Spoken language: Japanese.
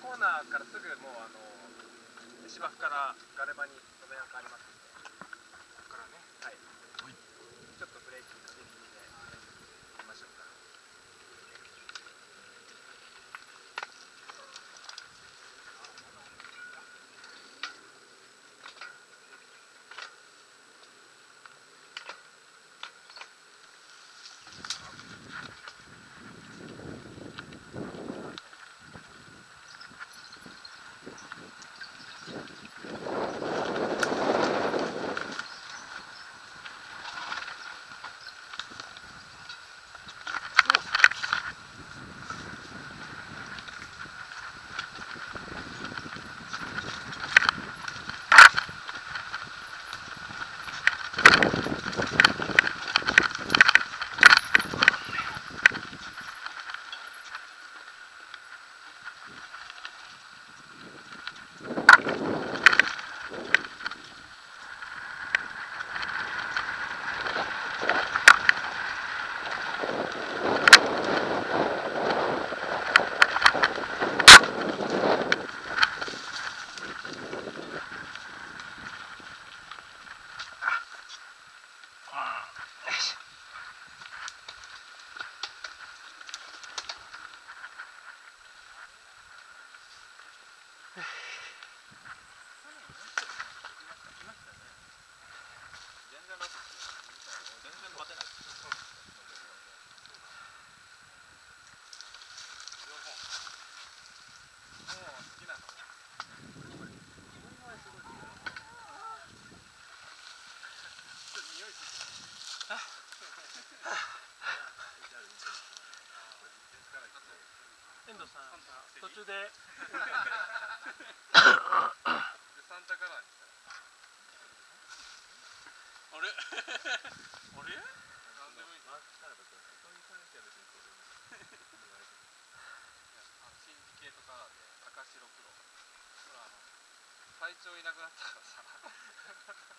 コーナーからすぐもう芝生からガレ場に止めが変わりますので、ここからね、はい、ちょっとブレーキかけ気味で行きましょうか。遠藤さん、途中でサンタカラーにしたらあれあれなんでもいいマークしたらそういう感じは別にシンジケートカラーで赤白黒ほら最長いなくなったからさ